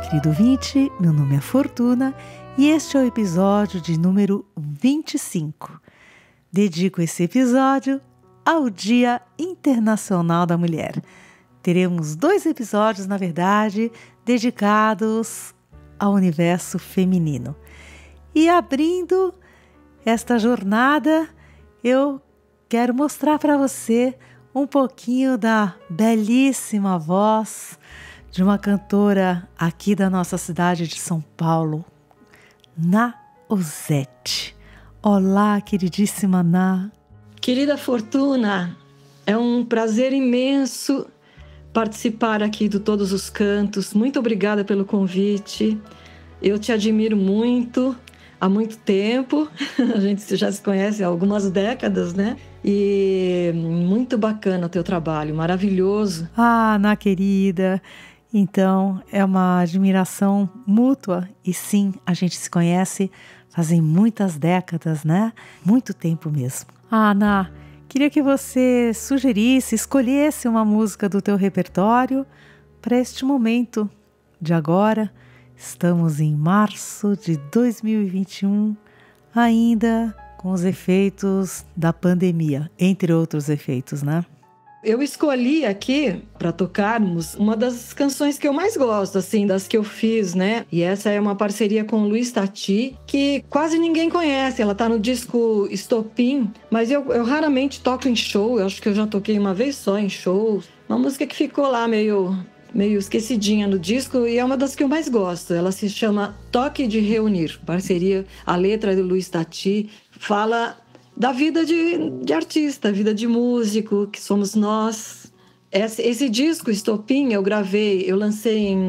querido ouvinte, meu nome é Fortuna e este é o episódio de número 25. Dedico esse episódio ao Dia Internacional da Mulher. Teremos 2 episódios, na verdade, dedicados ao universo feminino. E abrindo esta jornada, eu quero mostrar para você um pouquinho da belíssima voz de uma cantora aqui da nossa cidade de São Paulo, Ná Ozzetti. Olá, queridíssima Ná. Querida Fortuna, é um prazer imenso participar aqui do Todos os Cantos. Muito obrigada pelo convite. Eu te admiro muito, há muito tempo. A gente já se conhece há algumas décadas, né? E muito bacana o teu trabalho, maravilhoso. Ah, Ná querida, então é uma admiração mútua e sim, a gente se conhece fazem muitas décadas, né? Muito tempo mesmo. Ah, Ná, queria que você sugerisse, escolhesse uma música do teu repertório para este momento de agora. Estamos em março de 2021, ainda com os efeitos da pandemia, entre outros efeitos, né? Eu escolhi aqui para tocarmos uma das canções que eu mais gosto, assim, das que eu fiz, né? E essa é uma parceria com o Luiz Tati, que quase ninguém conhece. Ela tá no disco Estopim, mas eu raramente toco em show. Eu acho que eu já toquei uma vez só em show. Uma música que ficou lá meio esquecidinha no disco e é uma das que eu mais gosto. Ela se chama Toque de Reunir, parceria. A letra do Luiz Tati fala da vida de artista, vida de músico, que somos nós. Esse disco, Estopim, eu lancei em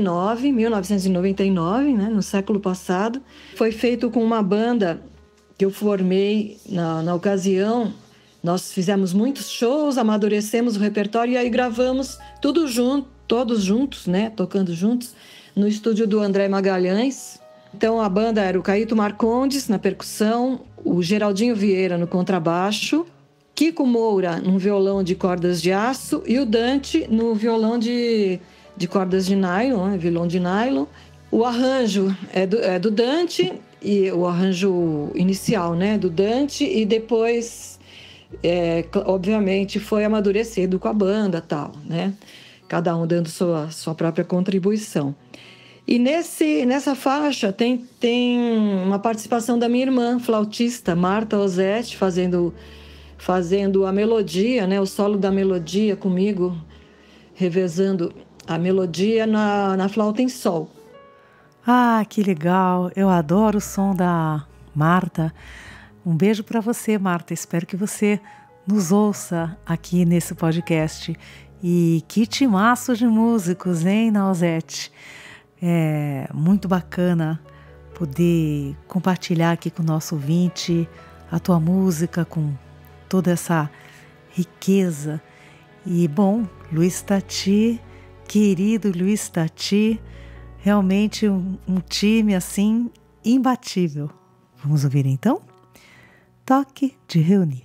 1999, né, no século passado. Foi feito com uma banda que eu formei na ocasião. Nós fizemos muitos shows, amadurecemos o repertório e aí gravamos tudo junto, todos juntos, né, tocando juntos, no estúdio do André Magalhães. Então a banda era o Caíto Marcondes na percussão, o Geraldinho Vieira no contrabaixo, Kiko Moura no violão de cordas de aço e o Dante no violão de cordas de nylon, né, violão de nylon. O arranjo é do Dante, e o arranjo inicial, né, do Dante, e depois, obviamente, foi amadurecido com a banda e tal, né? Cada um dando sua própria contribuição. E nessa faixa tem uma participação da minha irmã, flautista, Marta Ozzetti, fazendo a melodia, né, o solo da melodia comigo, revezando a melodia na flauta em sol. Ah, que legal! Eu adoro o som da Marta. Um beijo para você, Marta. Espero que você nos ouça aqui nesse podcast. E que timaço de músicos, hein, Ná Ozzetti? É muito bacana poder compartilhar aqui com o nosso ouvinte a tua música com toda essa riqueza. E, bom, Luiz Tati, querido Luiz Tati, realmente um time, assim, imbatível. Vamos ouvir, então? Toque de Reunir.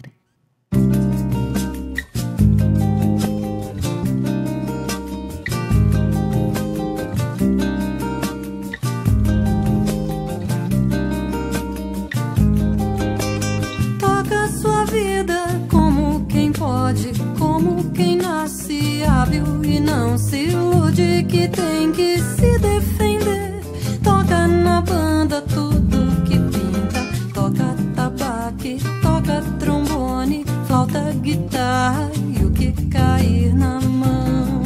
Como quem nasce hábil e não se ilude que tem que se defender. Toca na banda tudo que pinta, toca tabaque, toca trombone, flauta, guitarra e o que cair na mão.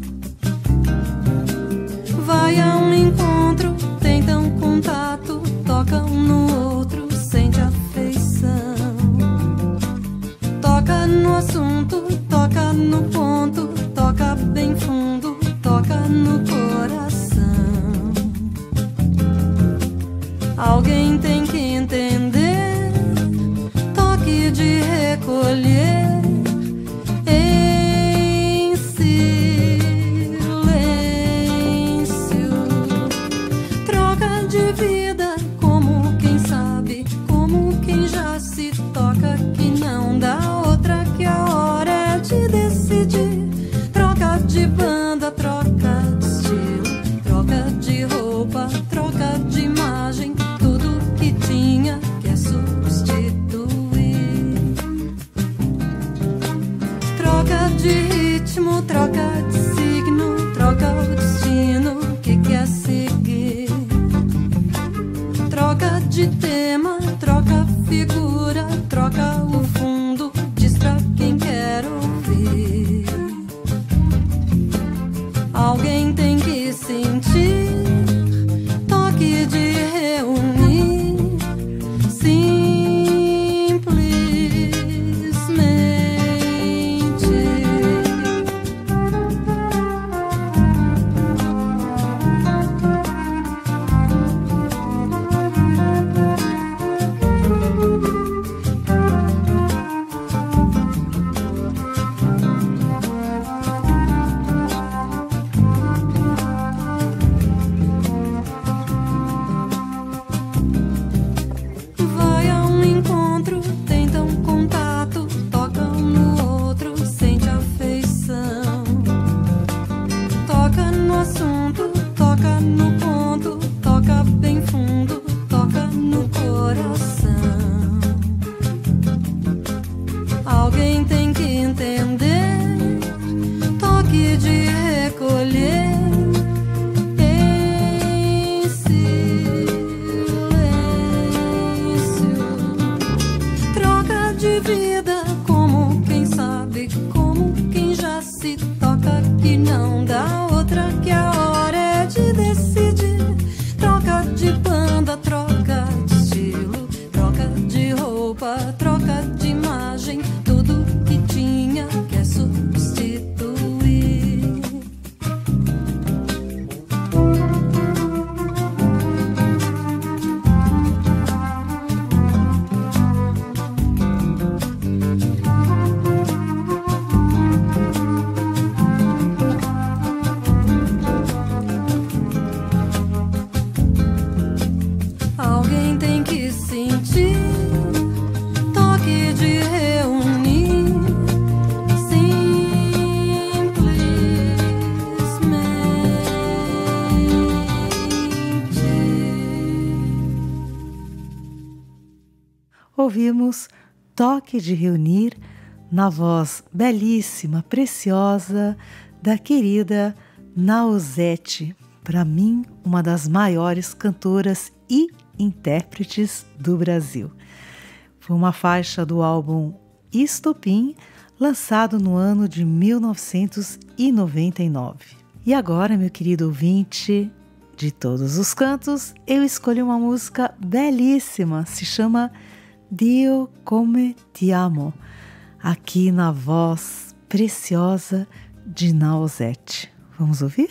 Vai a um encontro, tenta um contato, toca um no outro, sente afeição. Toca no assunto, toca no ponto, toca bem fundo, toca no coração. Alguém tem que entender, toque de recolher em silêncio. Troca de vida como quem sabe, como quem já se toca, que não dá outra que a hora é de decidir. Troca de banda, troca de estilo, troca de de tema, troca figura, troca o fundo, diz pra quem quer ouvir. Alguém tem que sentir toque de reunir, simplesmente. Vai a um encontro, tenta um contato, toca um no outro, sente afeição. Toca no assunto, toca no ponto, toca bem fundo, toca no coração. Alguém tem que entender, toque de recolher em silêncio. Troca de vida como quem sabe, como quem já se toca, que não dá outra, que a hora é de decidir. Troca de banda, troca de estilo, troca de roupa, troca de imagem, tudo que tinha quer substituir. Alguém tem que sentir toque de reunir, simplesmente. Ouvimos Toque de Reunir na voz belíssima, preciosa da querida Nausete, para mim uma das maiores cantoras e intérpretes do Brasil. Foi uma faixa do álbum Estopim, lançado no ano de 1999. E agora, meu querido ouvinte, de todos os cantos, eu escolhi uma música belíssima, se chama Dio Come Ti Amo, aqui na voz preciosa de Nausete. Vamos ouvir?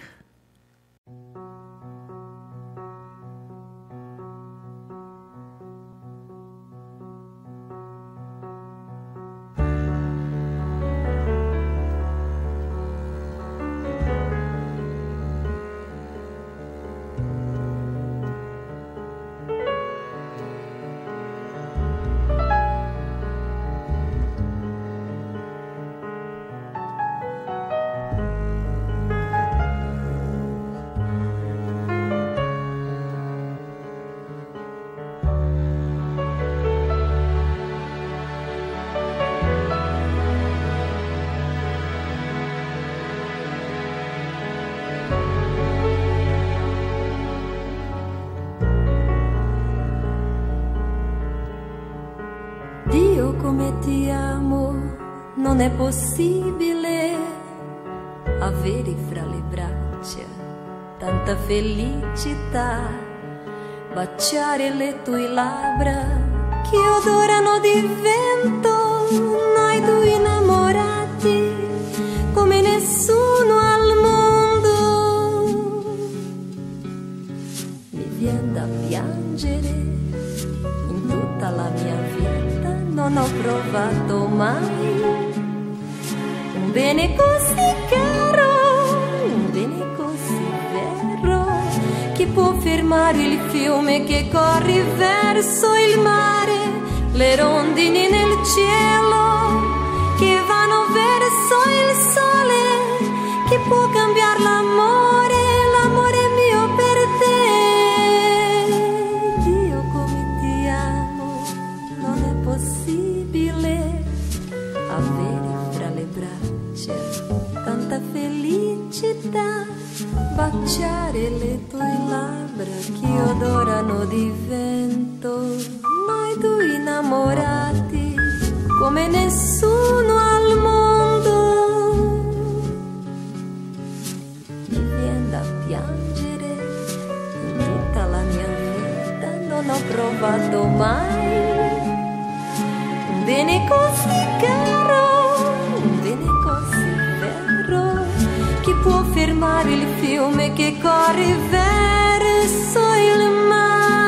Dio come ti amo, non è possibile avere fra le braccia tanta felicità, baciare le tue labbra che odorano di vento, noi due innamorati come nessuno al mondo. Mi viene da piangere, in tutta la mia vita non ho provato mai un bene così caro, un bene così vero, che può fermare il fiume che corre verso il mare, le rondini nel cielo che vanno verso il sole, che può cambiare l'amore, l'amore mio per te. Dio come ti amo, non è possibile avere fra le braccia tanta felicità, baciare le tue labbra che odorano di vento. come nessuno al mondo. Mi viene da piangere, in tutta la mia vita non ho provato mai un bene così caro, un bene così vero. Chi può fermare il fiume che corre verso il mare?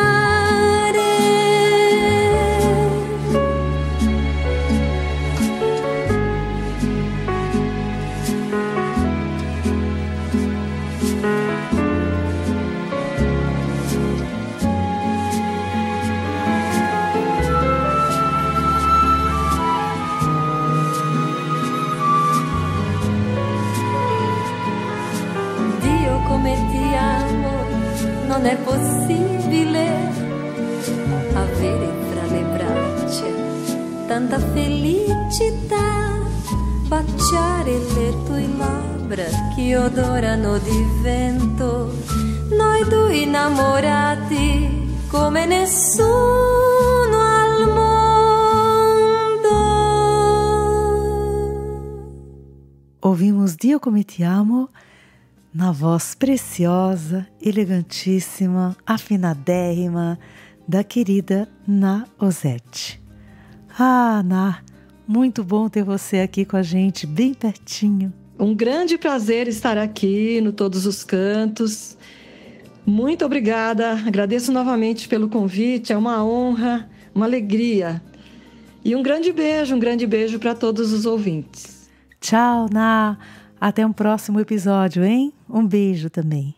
Non è possibile avere fra le braccia tanta felicità, baciare le tue labbra che odorano di vento, noi due innamorati come nessuno al mondo. Ouvimos Dio Come Te Amo na voz preciosa, elegantíssima, afinadérrima da querida Ná Ozette. Ah, Ná, muito bom ter você aqui com a gente, bem pertinho. Um grande prazer estar aqui no Todos os Cantos. Muito obrigada, agradeço novamente pelo convite, é uma honra, uma alegria. E um grande beijo para todos os ouvintes. Tchau, Ná. Até um próximo episódio, hein? Um beijo também.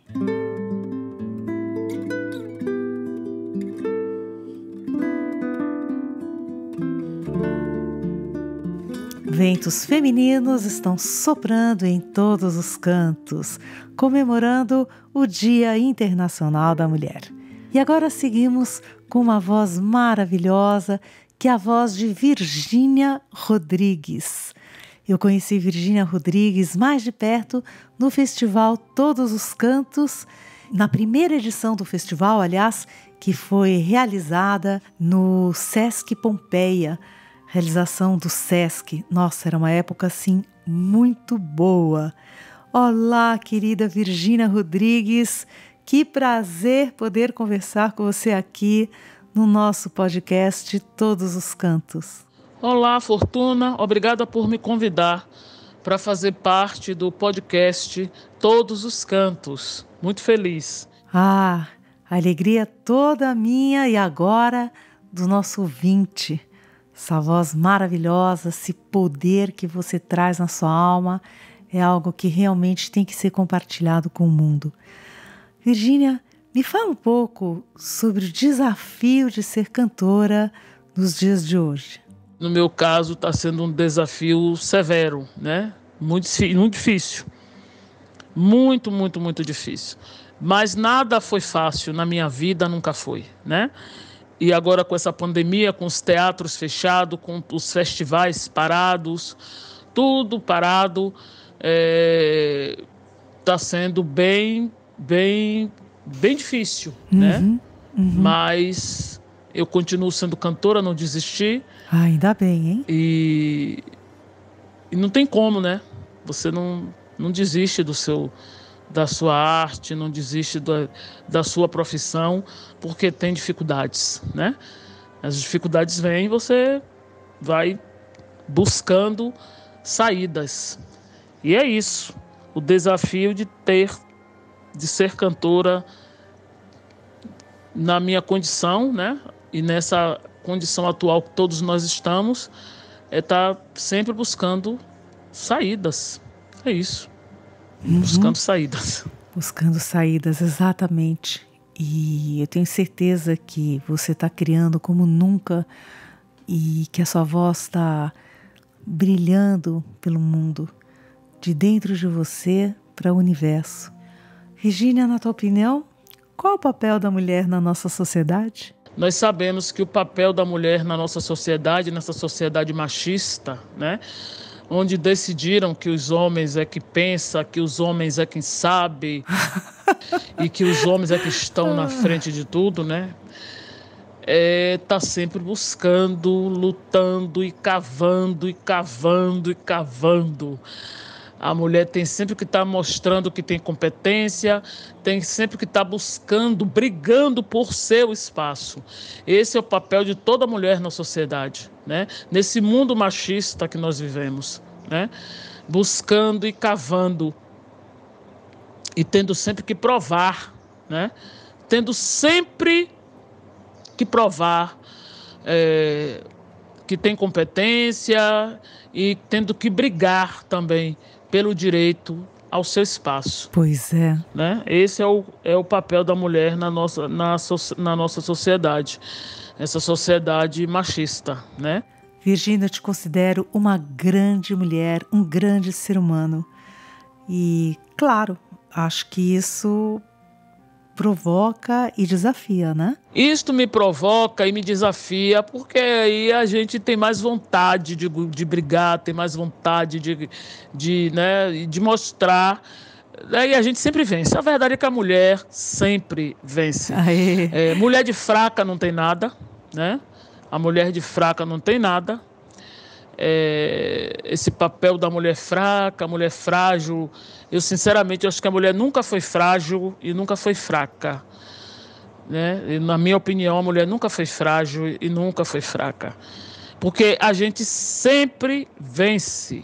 Ventos femininos estão soprando em todos os cantos, comemorando o Dia Internacional da Mulher. E agora seguimos com uma voz maravilhosa, que é a voz de Virgínia Rodrigues. Eu conheci Virgínia Rodrigues mais de perto no festival Todos os Cantos, na primeira edição do festival, aliás, que foi realizada no Sesc Pompeia, realização do Sesc. Nossa, era uma época assim muito boa. Olá, querida Virgínia Rodrigues, que prazer poder conversar com você aqui no nosso podcast Todos os Cantos. Olá, Fortuna, obrigada por me convidar para fazer parte do podcast Todos os Cantos. Muito feliz. Ah, a alegria toda minha e agora do nosso ouvinte. Essa voz maravilhosa, esse poder que você traz na sua alma é algo que realmente tem que ser compartilhado com o mundo. Virgínia, me fala um pouco sobre o desafio de ser cantora nos dias de hoje. No meu caso, está sendo um desafio severo, né? Muito difícil. Muito difícil. Mas nada foi fácil na minha vida, nunca foi, né? E agora com essa pandemia, com os teatros fechados, com os festivais parados, tudo parado, está sendo bem difícil, né? Mas eu continuo sendo cantora, não desisti. Ah, ainda bem, hein? E não tem como, né? Você não desiste da sua arte, não desiste da sua profissão, porque tem dificuldades, né? As dificuldades vêm e você vai buscando saídas. E é isso, o desafio de ser cantora na minha condição, né? E nessa condição atual que todos nós estamos, estar sempre buscando saídas. É isso. Buscando saídas. Buscando saídas, exatamente. E eu tenho certeza que você está criando como nunca e que a sua voz está brilhando pelo mundo, de dentro de você para o universo. Virgínia, na tua opinião, qual o papel da mulher na nossa sociedade? Nós sabemos que o papel da mulher na nossa sociedade, nessa sociedade machista, né? Onde decidiram que os homens é que pensa, que os homens é quem sabe e que os homens é que estão na frente de tudo, né? tá sempre buscando, lutando e cavando, e cavando, e cavando. A mulher tem sempre que estar mostrando que tem competência, tem sempre que estar buscando, brigando por seu espaço. Esse é o papel de toda mulher na sociedade, né? Nesse mundo machista que nós vivemos, né? Buscando e cavando e tendo sempre que provar, né? Tendo sempre que provar que tem competência e tendo que brigar também pelo direito ao seu espaço. Pois é. Né? Esse é o papel da mulher na nossa sociedade, essa sociedade machista, né? Virgínia, eu te considero uma grande mulher, um grande ser humano. E, claro, acho que isso provoca e desafia, né? Isto me provoca e me desafia, porque aí a gente tem mais vontade de brigar, tem mais vontade de mostrar, e a gente sempre vence. A verdade é que a mulher sempre vence. Mulher de fraca não tem nada, né? A mulher de fraca não tem nada. Esse papel da mulher fraca, mulher frágil, eu sinceramente acho que a mulher nunca foi frágil e nunca foi fraca, né? E, na minha opinião, a mulher nunca foi frágil e nunca foi fraca, porque a gente sempre vence,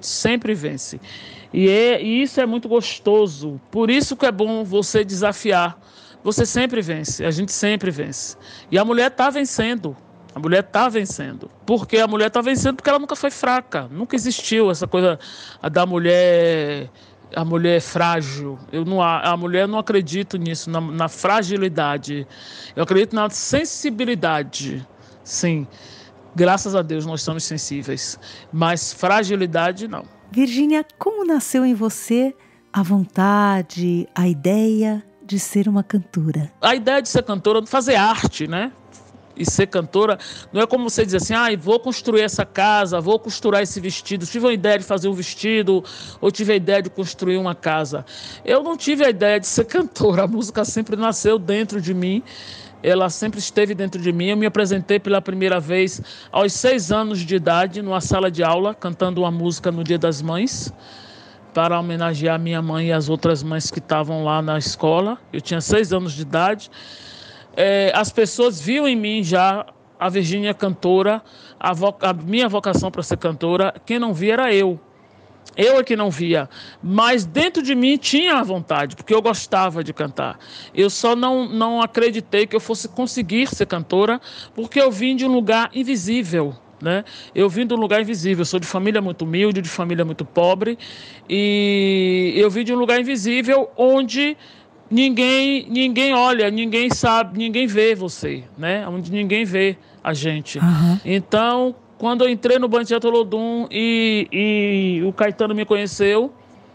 e isso é muito gostoso. Por isso que é bom você desafiar. Você sempre vence, a gente sempre vence, e a mulher está vencendo. A mulher está vencendo. Porque a mulher está vencendo porque ela nunca foi fraca. Nunca existiu essa coisa da mulher, a mulher frágil. A mulher, não acredito nisso, na fragilidade. Eu acredito na sensibilidade. Sim, graças a Deus nós somos sensíveis. Mas fragilidade, não. Virgínia, como nasceu em você a vontade, a ideia de ser uma cantora? A ideia de ser cantora, fazer arte, né? E ser cantora não é como você dizer assim, vou construir essa casa, vou costurar esse vestido. Tive a ideia de fazer um vestido, ou tive a ideia de construir uma casa. Eu não tive a ideia de ser cantora. A música sempre nasceu dentro de mim, ela sempre esteve dentro de mim. Eu me apresentei pela primeira vez aos 6 anos de idade, numa sala de aula, cantando uma música no Dia das Mães, para homenagear minha mãe e as outras mães que estavam lá na escola. Eu tinha 6 anos de idade. As pessoas viam em mim já a Virgínia cantora, a minha vocação para ser cantora. Quem não via era eu é que não via, mas dentro de mim tinha a vontade, porque eu gostava de cantar. Eu só não acreditei que eu fosse conseguir ser cantora, porque eu vim de um lugar invisível, né? Eu vim de um lugar invisível. Eu sou de família muito humilde, de família muito pobre, e eu vim de um lugar invisível onde ninguém olha, ninguém sabe, ninguém vê você, né? Onde ninguém vê a gente. Uhum. Então, quando eu entrei no Band Teatro Olodum e o Caetano me conheceu,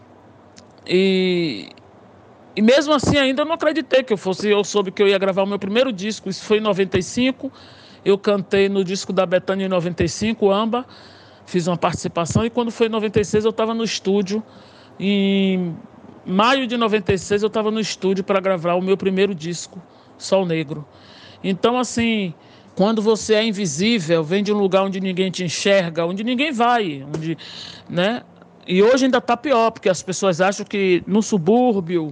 e mesmo assim ainda não acreditei que eu soube que eu ia gravar o meu primeiro disco. Isso foi em 95, eu cantei no disco da Bethânia em 95, Amba, fiz uma participação, e quando foi em 96 eu estava no estúdio. Em maio de 96 eu estava no estúdio para gravar o meu primeiro disco, Sol Negro. Então, assim, quando você é invisível, vem de um lugar onde ninguém te enxerga, onde ninguém vai, né? E hoje ainda está pior, porque as pessoas acham que no subúrbio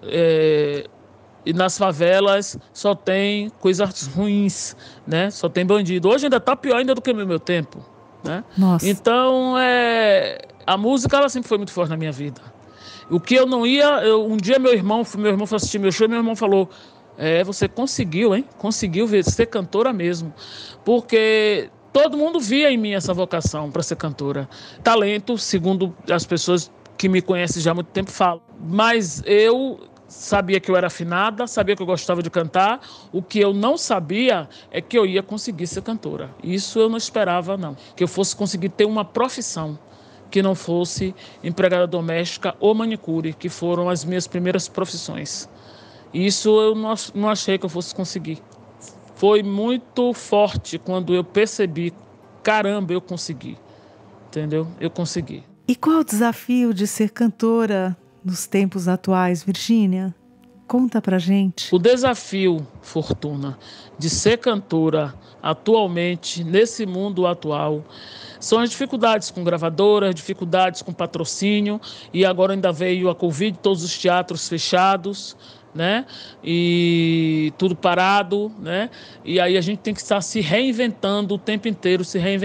e nas favelas só tem coisas ruins, né? Só tem bandido. Hoje ainda está pior ainda do que no meu tempo, né? Nossa. Então, a música ela sempre foi muito forte na minha vida. O que eu não ia... um dia meu irmão foi assistir meu show, e meu irmão falou: você conseguiu, hein? Conseguiu ser cantora mesmo. Porque todo mundo via em mim essa vocação para ser cantora. Talento, segundo as pessoas que me conhecem já há muito tempo falam. Mas eu sabia que eu era afinada, sabia que eu gostava de cantar. O que eu não sabia é que eu ia conseguir ser cantora. Isso eu não esperava, não. Que eu fosse conseguir ter uma profissão que não fosse empregada doméstica ou manicure, que foram as minhas primeiras profissões. Isso eu não achei que eu fosse conseguir. Foi muito forte quando eu percebi, caramba, eu consegui. Entendeu? Eu consegui. E qual o desafio de ser cantora nos tempos atuais, Virgínia? Conta pra gente. O desafio, Fortuna, de ser cantora atualmente, nesse mundo atual, são as dificuldades com gravadoras, dificuldades com patrocínio, e agora ainda veio a Covid, todos os teatros fechados, né? E tudo parado, né? E aí a gente tem que estar se reinventando o tempo inteiro,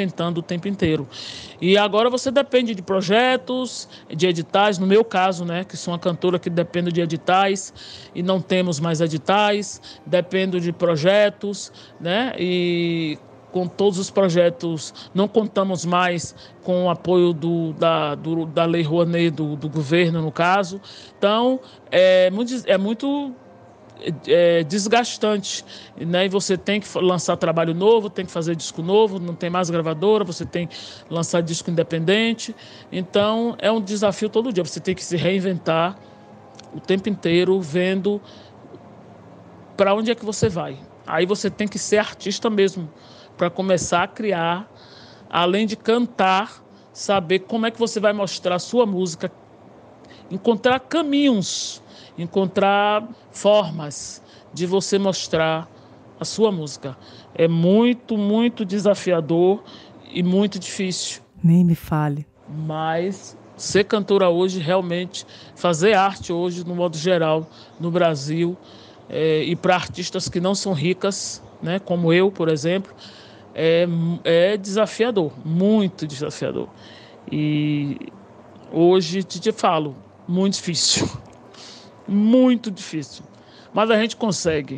E agora você depende de projetos, de editais, no meu caso, né? Que sou uma cantora que depende de editais e não temos mais editais, dependo de projetos, né? E com todos os projetos, não contamos mais com o apoio da Lei Rouanet, do governo, no caso. Então, é muito desgastante, né? E você tem que lançar trabalho novo, tem que fazer disco novo, não tem mais gravadora, você tem que lançar disco independente. Então, é um desafio todo dia. Você tem que se reinventar o tempo inteiro, vendo para onde é que você vai. Aí você tem que ser artista mesmo, para começar a criar, além de cantar, saber como é que você vai mostrar a sua música, encontrar caminhos, encontrar formas de você mostrar a sua música. É muito, muito desafiador e muito difícil. Nem me fale. Mas ser cantora hoje, realmente, fazer arte hoje, no modo geral, no Brasil, e para artistas que não são ricas, né, como eu, por exemplo, é desafiador, muito desafiador. E hoje, te falo, muito difícil. Muito difícil. Mas a gente consegue.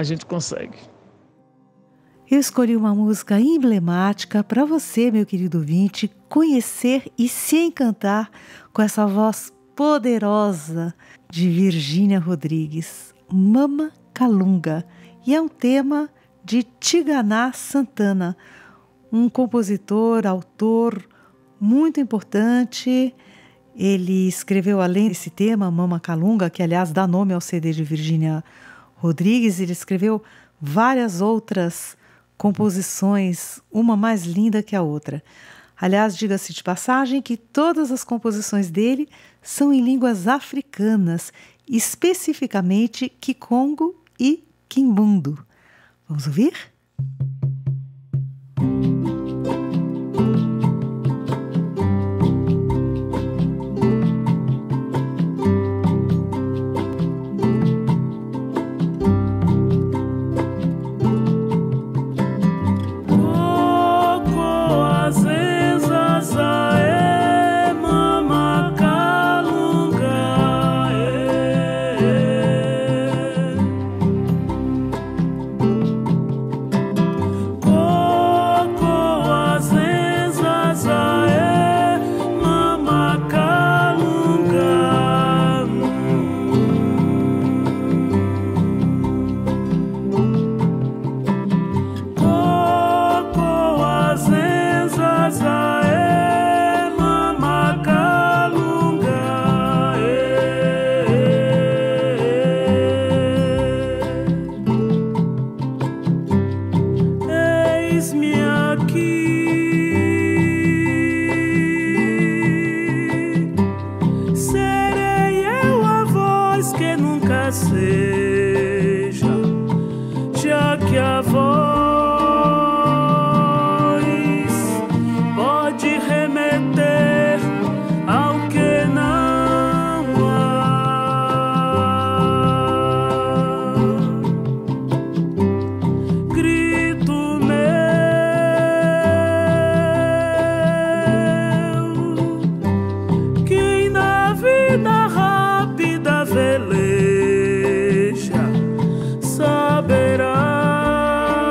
Eu escolhi uma música emblemática para você, meu querido ouvinte, conhecer e se encantar com essa voz poderosa de Virgínia Rodrigues, Mama Calunga. E é um tema de Tigana Santana, um compositor, autor muito importante. Ele escreveu, além desse tema, Mama Calunga, que aliás dá nome ao CD de Virgínia Rodrigues, ele escreveu várias outras composições, uma mais linda que a outra. Aliás, diga-se de passagem que todas as composições dele são em línguas africanas, especificamente Kikongo e Kimbundu. Vamos ouvir? Veleja saberá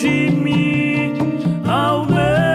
de mim ao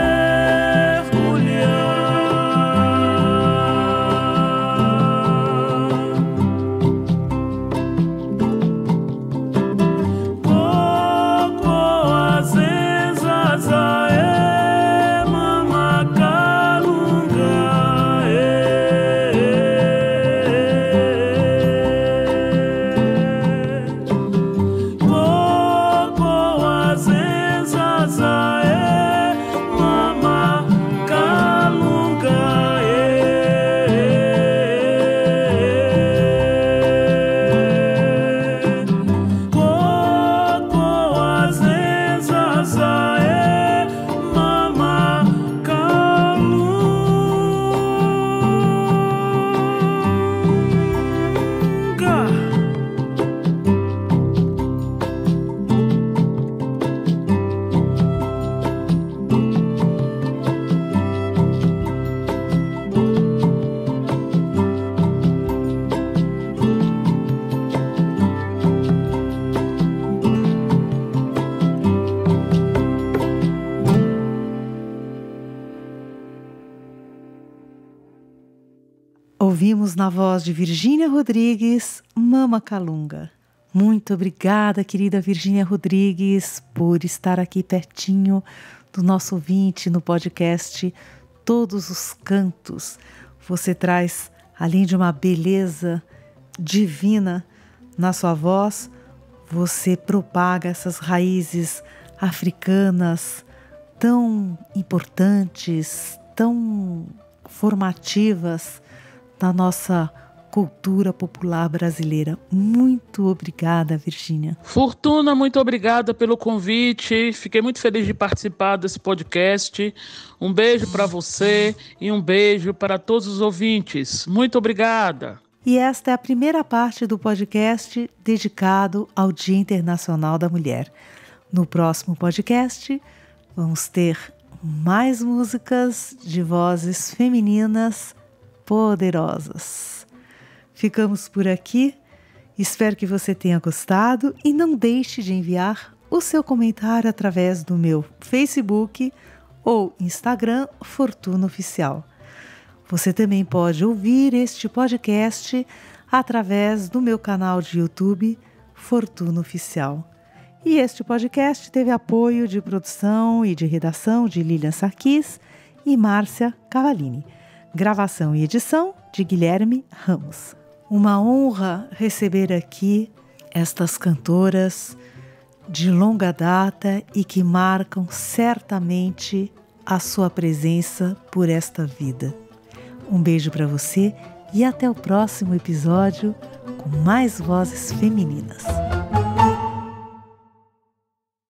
Ouvimos na voz de Virgínia Rodrigues, Mama Calunga. Muito obrigada, querida Virgínia Rodrigues, por estar aqui pertinho do nosso ouvinte no podcast Todos os Cantos. Você traz, além de uma beleza divina na sua voz, você propaga essas raízes africanas tão importantes, tão formativas da nossa cultura popular brasileira. Muito obrigada, Virgínia. Fortuna, muito obrigada pelo convite. Fiquei muito feliz de participar desse podcast. Um beijo para você e um beijo para todos os ouvintes. Muito obrigada. E esta é a primeira parte do podcast dedicado ao Dia Internacional da Mulher. No próximo podcast, vamos ter mais músicas de vozes femininas poderosas. Ficamos por aqui. Espero que você tenha gostado e não deixe de enviar o seu comentário através do meu Facebook ou Instagram Fortuna Oficial. Você também pode ouvir este podcast através do meu canal de YouTube Fortuna Oficial. E este podcast teve apoio de produção e de redação de Lilian Sarquis e Márcia Cavallini. Gravação e edição de Guilherme Ramos. Uma honra receber aqui estas cantoras de longa data e que marcam certamente a sua presença por esta vida. Um beijo para você e até o próximo episódio com mais vozes femininas.